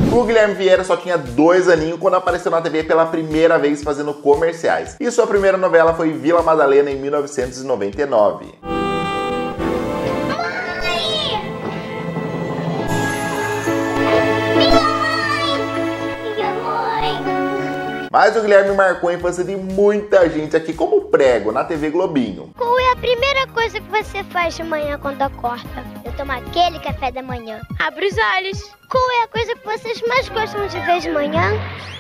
O Guilherme Vieira só tinha 2 aninhos quando apareceu na TV pela primeira vez fazendo comerciais. E sua primeira novela foi Vila Madalena em 1999. Mas o Guilherme marcou a infância de muita gente aqui como prego na TV Globinho. Qual é a primeira coisa que você faz de manhã quando acorda? Eu tomo aquele café da manhã. Abre os olhos. Qual é a coisa que vocês mais gostam de ver de manhã?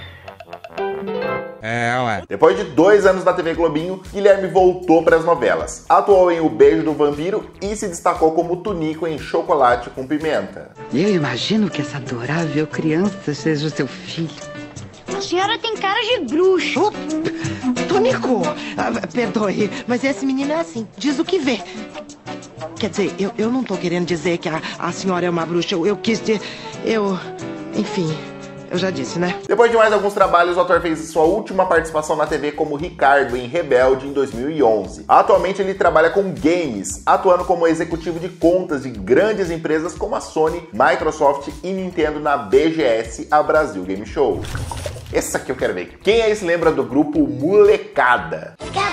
Ué. Depois de 2 anos na TV Globinho, Guilherme voltou para as novelas. Atuou em O Beijo do Vampiro e se destacou como Tunico em Chocolate com Pimenta. Eu imagino que essa adorável criança seja o seu filho. A senhora tem cara de bruxa. Tonico, perdoe, mas esse menino é assim, diz o que vê. Quer dizer, eu não tô querendo dizer que a senhora é uma bruxa, eu quis dizer, enfim, eu já disse, né? Depois de mais alguns trabalhos, o ator fez sua última participação na TV como Ricardo em Rebelde em 2011. Atualmente ele trabalha com games, atuando como executivo de contas de grandes empresas como a Sony, Microsoft e Nintendo na BGS, a Brasil Game Show. Esse aqui eu quero ver. Quem aí se lembra do grupo Molecada?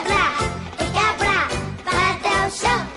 Vai até o chão.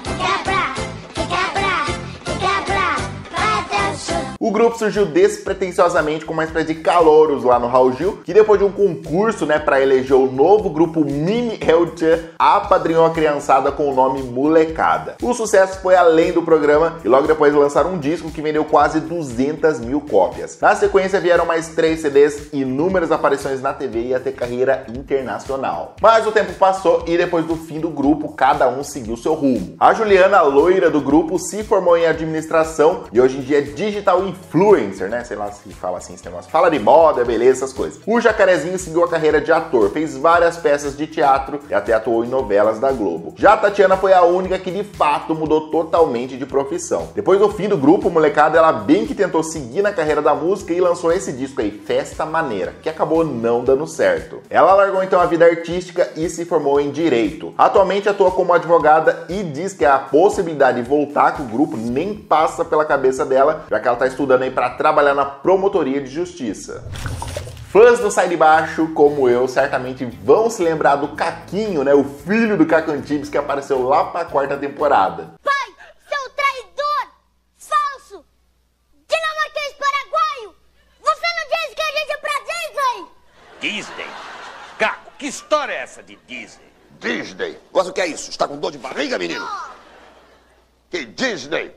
O grupo surgiu despretensiosamente com uma espécie de calouros lá no Raul Gil, que depois de um concurso, para eleger o novo grupo Mini El-chan, apadrinhou a criançada com o nome Molecada. O sucesso foi além do programa e logo depois lançaram um disco que vendeu quase 200 mil cópias. Na sequência vieram mais 3 CDs, inúmeras aparições na TV e até carreira internacional. Mas o tempo passou e depois do fim do grupo, cada um seguiu seu rumo. A Juliana, a loira do grupo, se formou em administração e hoje em dia é digital influencer, Sei lá se fala assim esse negócio. Fala de moda, beleza, essas coisas. O Jacarezinho seguiu a carreira de ator, fez várias peças de teatro e até atuou em novelas da Globo. Já a Tatiana foi a única que de fato mudou totalmente de profissão. Depois do fim do grupo Molecada, ela bem que tentou seguir na carreira da música e lançou esse disco aí, Festa Maneira, que acabou não dando certo. Ela largou então a vida artística e se formou em Direito. Atualmente atua como advogada e diz que a possibilidade de voltar com o grupo nem passa pela cabeça dela, já que ela está estudando aí para trabalhar na promotoria de justiça. Fãs do Sai de Baixo, como eu, certamente vão se lembrar do Caquinho, o filho do Caco Antibes, que apareceu lá para a 4ª temporada. Pai, seu traidor! Falso! Dinamarquês paraguaio! Você não disse que a gente é pra Disney? Disney? Caco, que história é essa de Disney? Disney? Mas o que é isso? Está com dor de barriga, menino? Que Disney?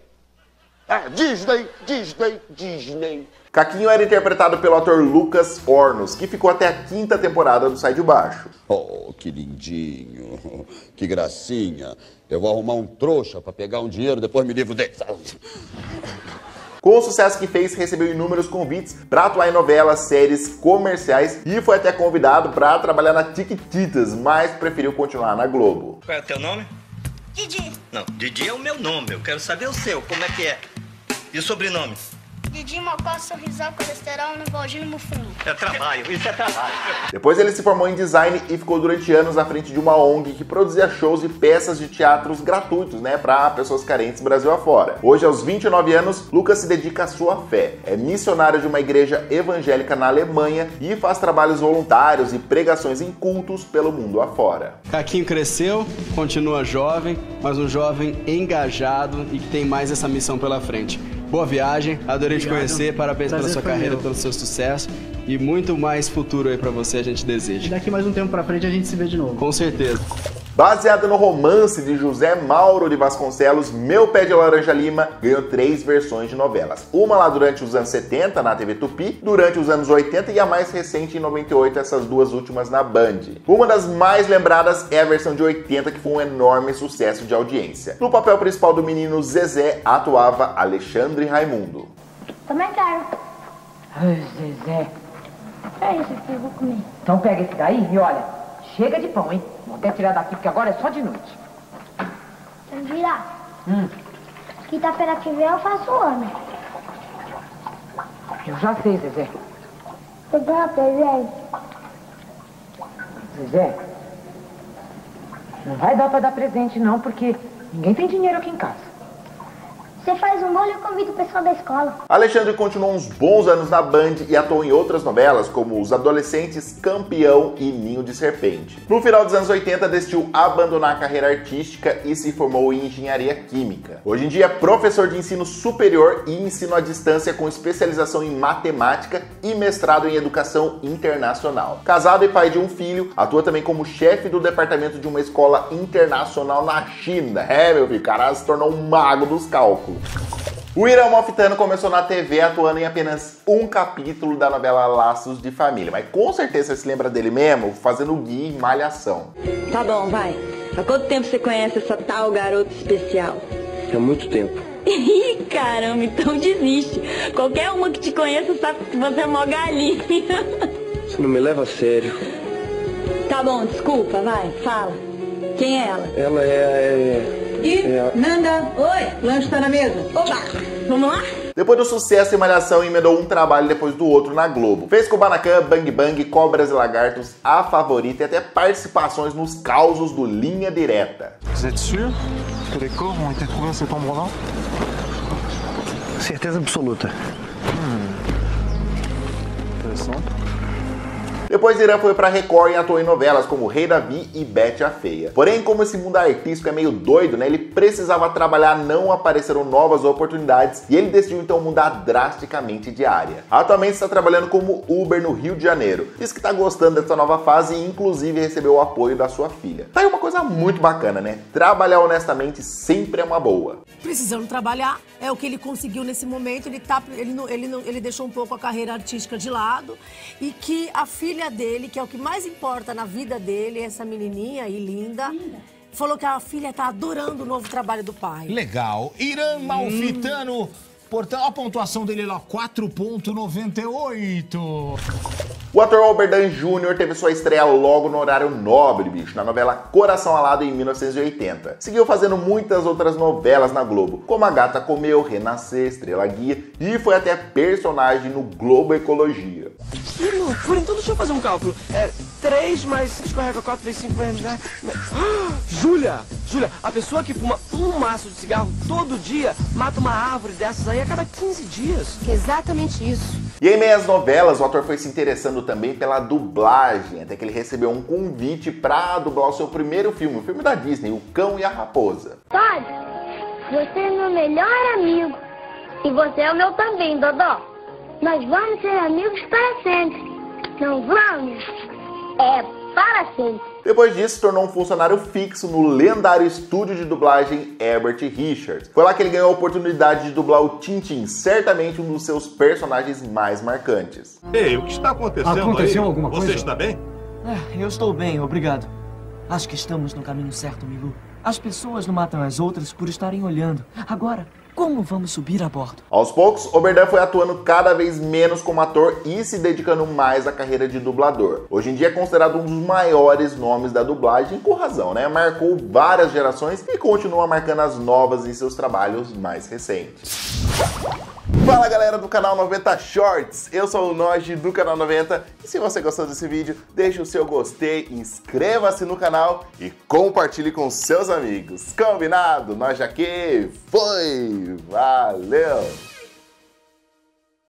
Disney. Caquinho era interpretado pelo ator Lucas Ornos, que ficou até a 5ª temporada do Sai de Baixo. Oh, que lindinho, que gracinha. Eu vou arrumar um trouxa para pegar um dinheiro, depois me livro dele. Com o sucesso que fez, recebeu inúmeros convites para atuar em novelas, séries, comerciais e foi até convidado para trabalhar na Tiquititas, mas preferiu continuar na Globo. Qual é o teu nome? Didi. Não, Didi é o meu nome, eu quero saber o seu, como é que é? E o sobrenome? Didi, Mocó, Sorrisal, Colesterol, Novalgino, Mufundo. É trabalho, isso é trabalho. Depois ele se formou em design e ficou durante anos à frente de uma ONG que produzia shows e peças de teatros gratuitos, para pessoas carentes Brasil afora. Hoje, aos 29 anos, Lucas se dedica à sua fé. É missionário de uma igreja evangélica na Alemanha e faz trabalhos voluntários e pregações em cultos pelo mundo afora. Caquinho cresceu, continua jovem, mas um jovem engajado e que tem mais essa missão pela frente. Boa viagem, adorei te conhecer, parabéns pela sua carreira, pelo seu sucesso e muito mais futuro aí pra você, a gente deseja. E daqui mais um tempo pra frente a gente se vê de novo. Com certeza. Baseada no romance de José Mauro de Vasconcelos, Meu Pé de Laranja Lima ganhou 3 versões de novelas. Uma lá durante os anos 70 na TV Tupi, durante os anos 80 e a mais recente em 98, essas 2 últimas na Band. Uma das mais lembradas é a versão de 80, que foi um enorme sucesso de audiência. No papel principal do menino Zezé, atuava Alexandre Raimundo. Também quero. Ai, Zezé. É isso que eu vou comer. Então pega esse daí e olha, chega de pão, hein? Vou até tirar daqui porque agora é só de noite. Tandira, quinta-feira que vem eu faço ano. Eu já sei, Zezé. Eu ganho presente. Zezé, não vai dar pra dar presente não, porque ninguém tem dinheiro aqui em casa. Você faz um bolo e eu convido o pessoal da escola. Alexandre continuou uns bons anos na Band e atuou em outras novelas, como Os Adolescentes, Campeão e Ninho de Serpente. No final dos anos 80, decidiu abandonar a carreira artística e se formou em Engenharia Química. Hoje em dia é professor de ensino superior e ensino à distância com especialização em matemática e mestrado em educação internacional. Casado e pai de um filho, atua também como chefe do departamento de uma escola internacional na China. Meu filho, o cara se tornou um mago dos cálculos. O Irã Malfitano começou na TV atuando em apenas um capítulo da novela Laços de Família, mas com certeza você se lembra dele mesmo fazendo o Gui em Malhação. Tá bom, vai. Há quanto tempo você conhece essa tal garota especial? Há muito tempo. Ih, caramba, então desiste. Qualquer uma que te conheça sabe que você é mó galinha. Você não me leva a sério. Tá bom, desculpa, vai, fala. Quem é ela? Ela Nanda, oi, lanche tá na mesa. Opa, vamos lá? Depois do sucesso em Malhação, emendou um trabalho depois do outro na Globo. Fez Kubanacan, Bang Bang, Cobras e Lagartos, A Favorita e até participações nos causos do Linha Direta. Vous êtes sûr que les corps ont été trouvés à cet endroit-là? certeza absoluta. Interessante. Depois Irã foi pra Record e atuou em novelas como Rei Davi e Betty a Feia. Porém, como esse mundo artístico é meio doido, né, ele precisava trabalhar, não apareceram novas oportunidades e ele decidiu então mudar drasticamente de área. Atualmente está trabalhando como Uber no Rio de Janeiro. Diz que tá gostando dessa nova fase e inclusive recebeu o apoio da sua filha. Tá aí uma coisa muito bacana, né? Trabalhar honestamente sempre é uma boa. Precisando trabalhar, é o que ele conseguiu nesse momento, ele deixou um pouco a carreira artística de lado e que a filha dele, que é o que mais importa na vida dele, essa menininha aí linda, falou que a filha tá adorando o novo trabalho do pai. Legal. Irã Malfitano, portanto, a pontuação dele lá, 4,98. O ator Oberdan Jr. teve sua estreia logo no horário nobre, bicho, na novela Coração Alado em 1980. Seguiu fazendo muitas outras novelas na Globo, como A Gata Comeu, Renascer, Estrela Guia e foi até personagem no Globo Ecologia. Que loucura, então deixa eu fazer um cálculo. 3 mais escorrega 4 vezes 5 vezes 10. Júlia, a pessoa que fuma um maço de cigarro todo dia mata uma árvore dessas aí a cada 15 dias. Exatamente isso. E em meias novelas, o ator foi se interessando também pela dublagem, até que ele recebeu um convite para dublar o seu primeiro filme, o filme da Disney, O Cão e a Raposa. Todd, você é meu melhor amigo. E você é o meu também, Dodó. Nós vamos ser amigos para sempre. Não vamos? É para sempre. Depois disso, se tornou um funcionário fixo no lendário estúdio de dublagem Herbert Richards. Foi lá que ele ganhou a oportunidade de dublar o Tintin, certamente um dos seus personagens mais marcantes. Ei, o que está acontecendo? Aconteceu aí? alguma coisa? Você está bem? Eu estou bem, obrigado. Acho que estamos no caminho certo, Milu. As pessoas não matam as outras por estarem olhando. Agora, como vamos subir a bordo? Aos poucos, Oberdan foi atuando cada vez menos como ator e se dedicando mais à carreira de dublador. Hoje em dia é considerado um dos maiores nomes da dublagem, com razão, né? Marcou várias gerações e continua marcando as novas em seus trabalhos mais recentes. Fala galera do canal 90 Shorts, eu sou o Noji do canal 90 e se você gostou desse vídeo, deixe o seu gostei, inscreva-se no canal e compartilhe com seus amigos. Combinado? Nós aqui, foi! Valeu!